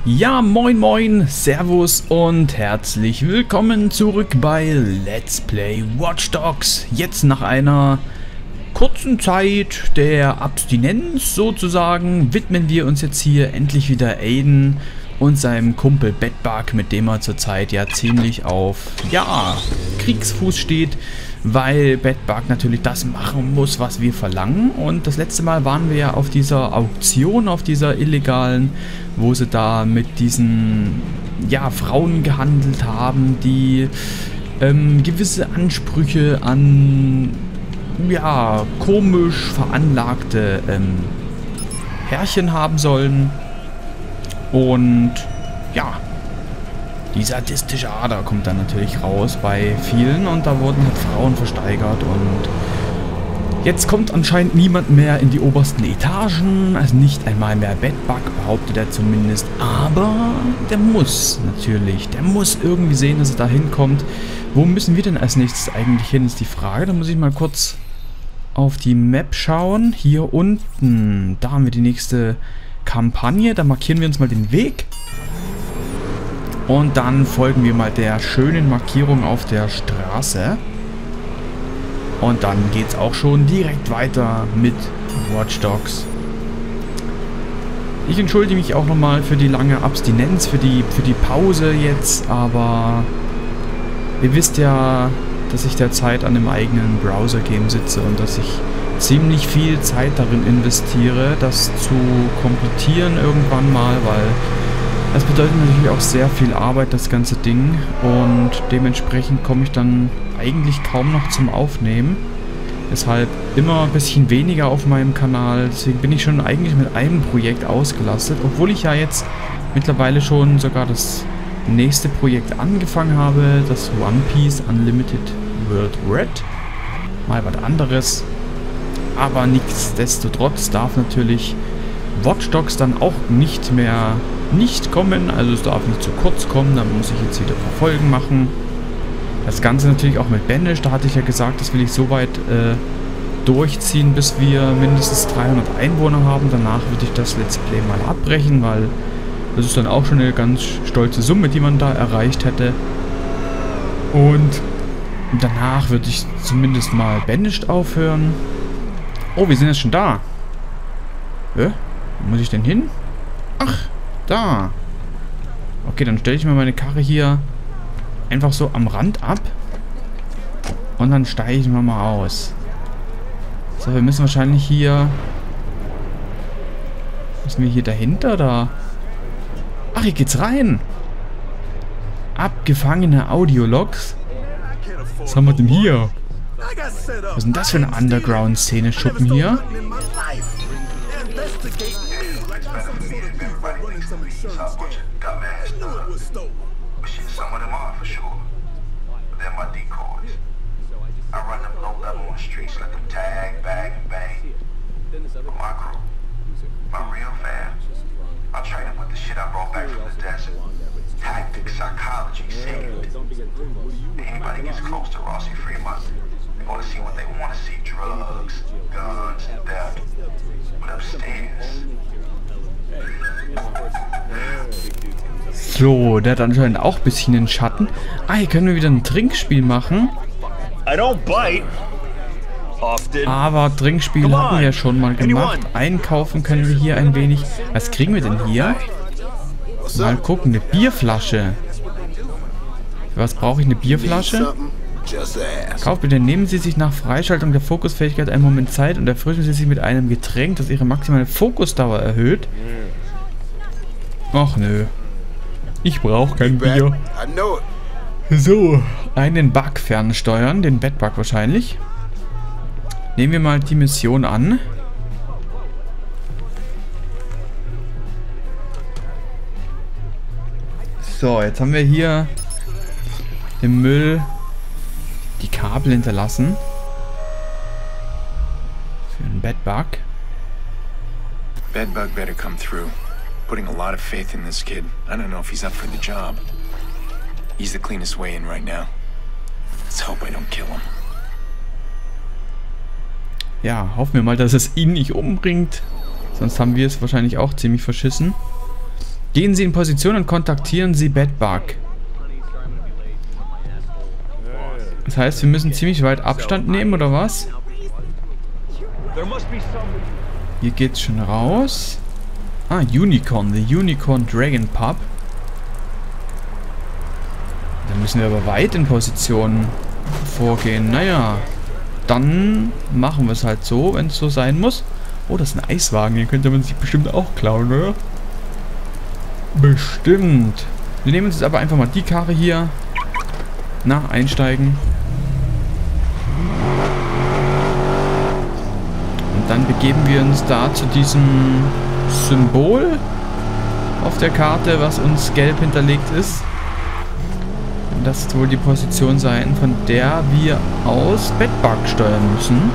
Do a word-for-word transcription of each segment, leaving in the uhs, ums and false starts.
Ja, moin moin, servus und herzlich willkommen zurück bei Let's Play Watch Dogs. Jetzt nach einer kurzen Zeit der Abstinenz sozusagen widmen wir uns jetzt hier endlich wieder Aiden und seinem Kumpel Bedbug, mit dem er zurzeit ja ziemlich auf, ja, Kriegsfuß steht, weil Bedbug natürlich das machen muss, was wir verlangen. Und das letzte Mal waren wir ja auf dieser Auktion, auf dieser illegalen, wo sie da mit diesen, ja, Frauen gehandelt haben, die ähm, gewisse Ansprüche an, ja, komisch veranlagte ähm, Herrchen haben sollen. Und ja, die sadistische Ader kommt dann natürlich raus bei vielen und da wurden halt Frauen versteigert und jetzt kommt anscheinend niemand mehr in die obersten Etagen, also nicht einmal mehr Bedbug, behauptet er zumindest, aber der muss natürlich, der muss irgendwie sehen, dass er da hinkommt. Wo müssen wir denn als nächstes eigentlich hin, ist die Frage. Da muss ich mal kurz auf die Map schauen. Hier unten, da haben wir die nächste Kampagne, da markieren wir uns mal den Weg. Und dann folgen wir mal der schönen Markierung auf der Straße. Und dann geht es auch schon direkt weiter mit Watch Dogs. Ich entschuldige mich auch nochmal für die lange Abstinenz, für die, für die Pause jetzt, aber ihr wisst ja, dass ich derzeit an einem eigenen Browser-Game sitze und dass ich ziemlich viel Zeit darin investiere, das zu komplettieren irgendwann mal, weil das bedeutet natürlich auch sehr viel Arbeit, das ganze Ding, und dementsprechend komme ich dann eigentlich kaum noch zum Aufnehmen. Deshalb immer ein bisschen weniger auf meinem Kanal, deswegen bin ich schon eigentlich mit einem Projekt ausgelastet, obwohl ich ja jetzt mittlerweile schon sogar das nächste Projekt angefangen habe, das One Piece Unlimited World Red. Mal was anderes. Aber nichtsdestotrotz darf natürlich Watch Dogs dann auch nicht mehr nicht kommen. Also es darf nicht zu kurz kommen. Dann muss ich jetzt wieder ein paar Folgen machen. Das Ganze natürlich auch mit Banish. Da hatte ich ja gesagt, das will ich so weit äh, durchziehen, bis wir mindestens dreihundert Einwohner haben. Danach würde ich das Let's Play mal abbrechen, weil das ist dann auch schon eine ganz stolze Summe, die man da erreicht hätte. Und danach würde ich zumindest mal Banish aufhören. Oh, wir sind jetzt schon da. Hä? Wo muss ich denn hin? Ach, da. Okay, dann stelle ich mir meine Karre hier einfach so am Rand ab. Und dann steigen wir mal aus. So, wir müssen wahrscheinlich hier... Müssen wir hier dahinter, da? Ach, hier geht's rein. Abgefangene Audiologs. Was haben wir denn hier? Was ist denn das für eine Underground-Szene-Schuppen hier? Anybody gets close to Rossi Fremont, they're going to see what they want to see: drugs, guns, death. But upstairs. So, der hat anscheinend auch ein bisschen den Schatten. Ah, hier können wir wieder ein Trinkspiel machen. Aber Trinkspiel hatten wir ja schon mal gemacht. Einkaufen können wir hier ein wenig. Was kriegen wir denn hier? Mal gucken, eine Bierflasche. Für was brauche ich eine Bierflasche? Kauf bitte, nehmen Sie sich nach Freischaltung der Fokusfähigkeit einen Moment Zeit und erfrischen Sie sich mit einem Getränk, das Ihre maximale Fokusdauer erhöht. Ach nö. Ich brauche kein Bier. So, einen Bug fernsteuern, den Bedbug wahrscheinlich. Nehmen wir mal die Mission an. So, jetzt haben wir hier im Müll die Kabel hinterlassen. Für einen Bedbug. Bedbug better come through. Putting a lot of faith in this kid. I don't know if he's up for the job. He's the cleanest way in right now. Let's hope I don't kill him. Ja, hoffen wir mal, dass es ihn nicht umbringt. Sonst haben wir es wahrscheinlich auch ziemlich verschissen. Gehen Sie in Position und kontaktieren Sie Bedbug. Das heißt, wir müssen ziemlich weit Abstand nehmen, oder was? Hier geht's schon raus. Ah, Unicorn. The Unicorn Dragon Pub. Da müssen wir aber weit in Position vorgehen. Naja, dann machen wir es halt so, wenn es so sein muss. Oh, das ist ein Eiswagen. Den könnte man sich bestimmt auch klauen, oder? Bestimmt. Wir nehmen uns jetzt aber einfach mal die Karre hier. Na, einsteigen. Und dann begeben wir uns da zu diesem Symbol auf der Karte, was uns gelb hinterlegt ist. Und das wird wohl die Position sein, von der wir aus Bedbug steuern müssen.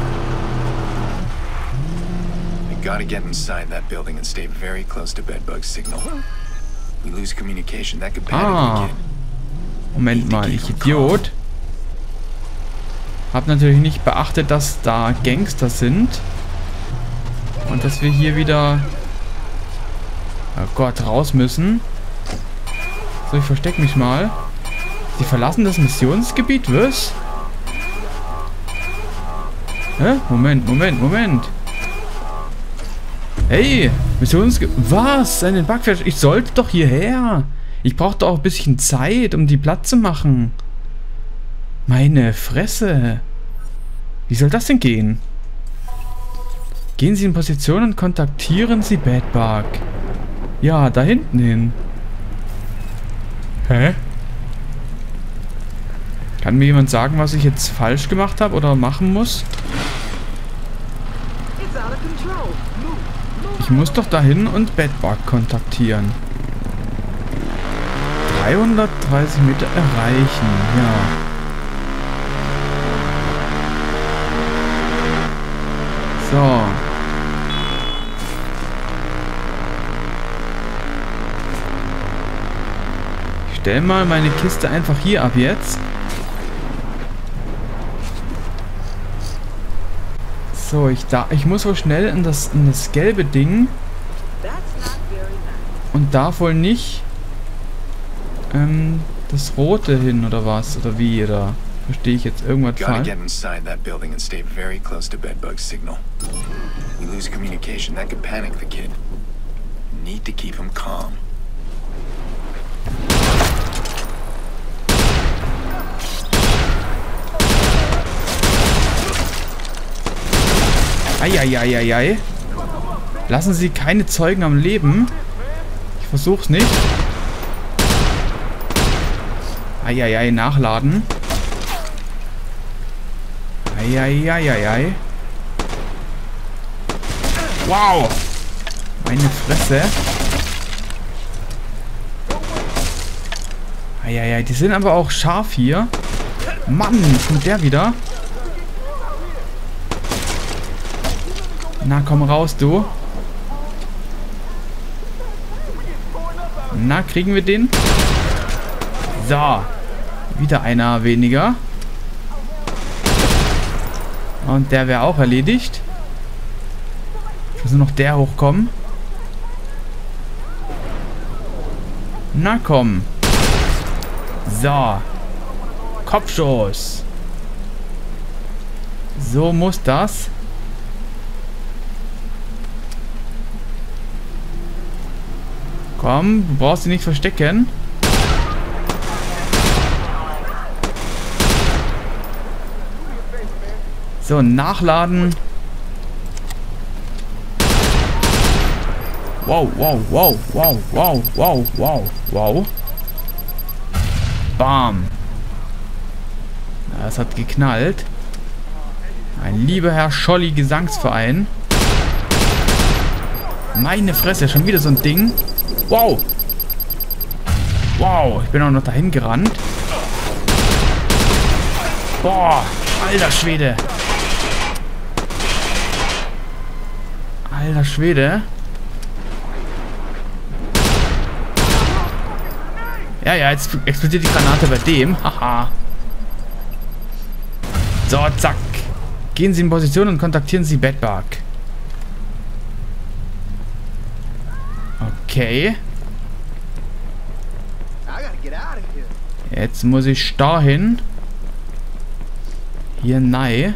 Gotta get inside that building and stay very close to Bedbug's signal. We lose communication. That could panic Ah. the kid. Moment mal, ich Idiot. Hab natürlich nicht beachtet, dass da Gangster sind. Und dass wir hier wieder... Oh Gott, raus müssen. So, ich versteck mich mal. Sie verlassen das Missionsgebiet, was? Hä? Moment, Moment, Moment. Hey, Missionsgebiet... Was? Einen Bugflash? Ich sollte doch hierher. Ich brauche doch auch ein bisschen Zeit, um die platt zu machen. Meine Fresse. Wie soll das denn gehen? Gehen Sie in Position und kontaktieren Sie Bedbug. Ja, da hinten hin. Hä? Kann mir jemand sagen, was ich jetzt falsch gemacht habe oder machen muss? Ich muss doch dahin und Bedbug kontaktieren. dreihundertdreißig Meter erreichen, ja. So. Ich stelle mal meine Kiste einfach hier ab jetzt. So, ich da, ich muss wohl schnell in das, in das gelbe Ding. Und darf wohl nicht ähm, das rote hin, oder was? Oder wie, oder verstehe ich jetzt irgendwas Gotta falsch? get inside that building and stay very close to Bedbug's signal. We lose communication. That could panic the kid. Need to keep him calm. Eieieiei. Lassen Sie keine Zeugen am Leben. Ich versuch's nicht. Eieiei, nachladen. Eieieiei. Wow. Meine Fresse. Eieiei, die sind aber auch scharf hier. Mann, kommt der wieder? Na, komm raus, du. Na, kriegen wir den? So. Wieder einer weniger. Und der wäre auch erledigt. Jetzt muss nur noch der hochkommen. Na, komm. So. Kopfschuss. So muss das. Komm, du brauchst sie nicht verstecken. So, nachladen. Wow, wow, wow, wow, wow, wow, wow, wow. Bam. Das hat geknallt. Mein lieber Herr Scholli Gesangsverein. Meine Fresse, schon wieder so ein Ding. Wow. Wow, ich bin auch noch dahin gerannt. Boah, alter Schwede. Alter Schwede. Ja, ja, jetzt explodiert die Granate bei dem. Haha. So, zack. Gehen Sie in Position und kontaktieren Sie Bedbug. Okay. Jetzt muss ich da hin. Hier nein.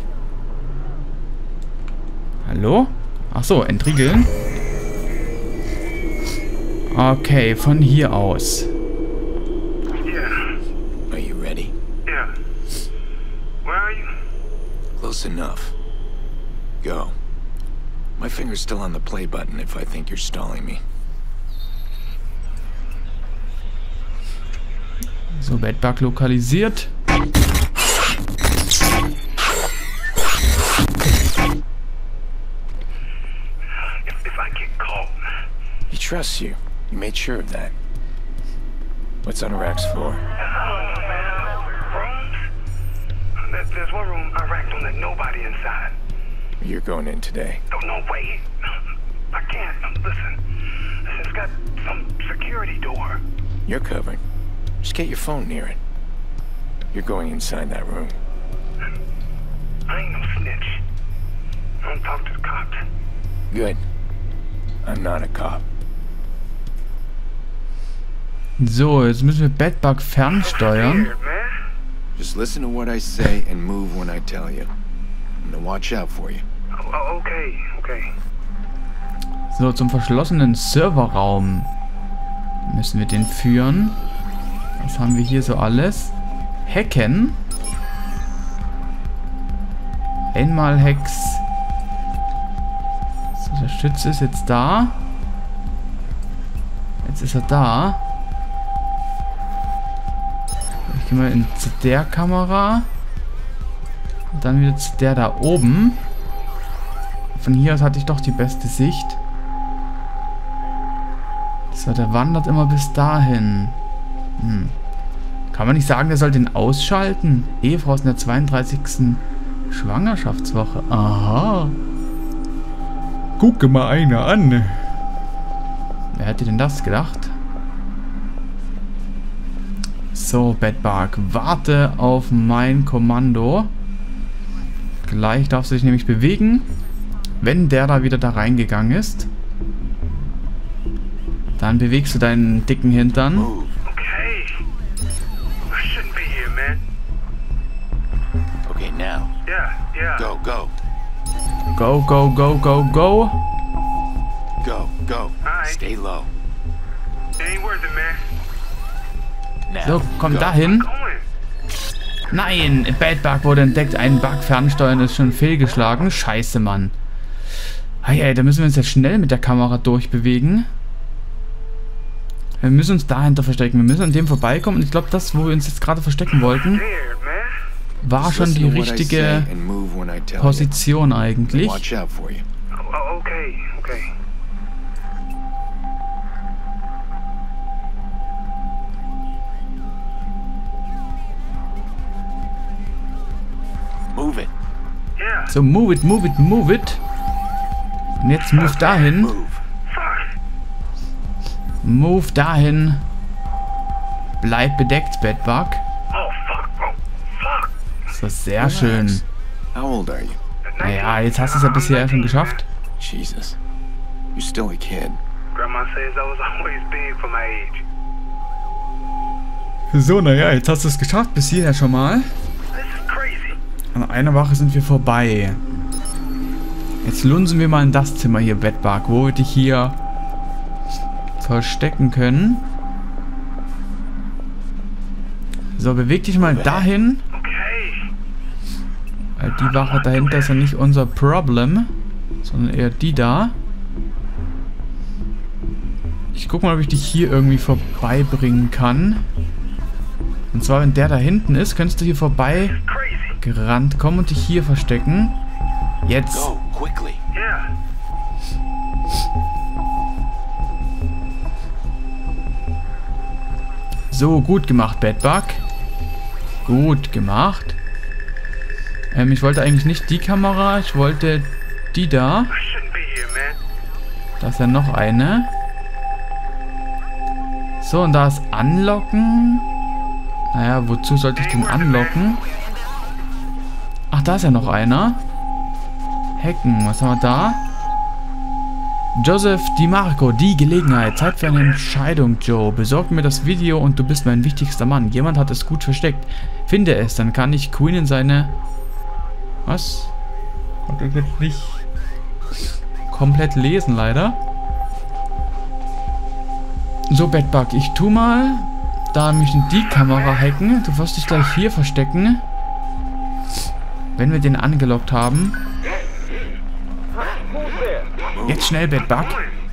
Hallo? Ach so, entriegeln. Okay, von hier aus. Yeah. Are you ready? Yeah. Where are you? Close enough. Go. My finger's still on the play button if I think you're stalling me. So, Bedbug lokalisiert. He trusts you. You made sure of that. What's on Iraq's floor? Rooms? There's one room I racked on that nobody inside. You're going in today. Oh, no, wait. I can't. Listen. It's got some security door. You're covered. Just get your phone near it. You're going inside that room. I ain't no snitch. I don't talk to the cops. Good. I'm not a cop. So, jetzt müssen wir Bedbug fernsteuern. Just listen to what I say and move when I tell you. I'm gonna watch out for you. Oh, okay, okay. So, zum verschlossenen Serverraum müssen wir den führen. Was haben wir hier so alles? Hacken. Einmal Hex. So, der Schütze ist jetzt da. Jetzt ist er da. Ich gehe mal in zu der Kamera. Und dann wieder zu der da oben. Von hier aus hatte ich doch die beste Sicht. So, der wandert immer bis dahin. Hm. Kann man nicht sagen, der soll den ausschalten? Ehefrau ist in der zweiunddreißigsten Schwangerschaftswoche. Aha. Gucke mal einer an. Wer hätte denn das gedacht? So, Bedbug, warte auf mein Kommando. Gleich darfst du dich nämlich bewegen, wenn der da wieder da reingegangen ist. Dann bewegst du deinen dicken Hintern. Okay. I shouldn't be here, man. Okay, now. Yeah, yeah. Go, go. Go, go, go, go, go. Go, go. Alright. Stay low. It ain't worth it, man. Now. So, komm go. dahin. Going. Nein, Bedbug wurde entdeckt. Ein Bug fernsteuern ist schon fehlgeschlagen. Scheiße, Mann. Hey, ey, da müssen wir uns ja schnell mit der Kamera durchbewegen. Wir müssen uns dahinter verstecken. Wir müssen an dem vorbeikommen. Und ich glaube, das, wo wir uns jetzt gerade verstecken wollten, Scared, man. war Just schon listen die to what I richtige say and move when I tell you. Position eigentlich. Watch out for you. Oh, okay, okay. Move it. Yeah. So, move it, move it, move it. Und jetzt move dahin. Move. Fuck. Move dahin. Bleib bedeckt, Bedbug. Oh, fuck, bro. Fuck. So, sehr schön. How old are you? Naja, jetzt hast du es ja bisher schon geschafft. Jesus. You're still a kid. Grandma says I was always big for my age. So, naja, jetzt hast du es geschafft bis hierher schon mal. This is crazy. An einer Wache sind wir vorbei. Jetzt lunsen wir mal in das Zimmer hier, Bedbug, wo wir dich hier verstecken können. So, beweg dich mal dahin. Okay. Weil die Wache dahinter ist ja nicht unser Problem, sondern eher die da. Ich guck mal, ob ich dich hier irgendwie vorbeibringen kann. Und zwar, wenn der da hinten ist, könntest du hier vorbei Crazy. gerannt kommen und dich hier verstecken. Jetzt. Go, quickly. Yeah. So, gut gemacht, Bedbug. Gut gemacht. Ähm, ich wollte eigentlich nicht die Kamera, ich wollte die da. I shouldn't be here, man. Da ist ja noch eine. So, und da ist Anlocken. Naja, wozu sollte ich den anlocken? Ach, da ist ja noch einer. Hacken, was haben wir da? Joseph DiMarco, die Gelegenheit. Zeit für eine Entscheidung, Joe. Besorg mir das Video und du bist mein wichtigster Mann. Jemand hat es gut versteckt. Finde es, dann kann ich Queen in seine... Was? Konnte ich jetzt nicht komplett lesen, leider. So, Bedbug, ich tu mal... Da müssen die Kamera hacken. Du wirst dich gleich hier verstecken. Wenn wir den angelockt haben. Jetzt schnell, Bedbug.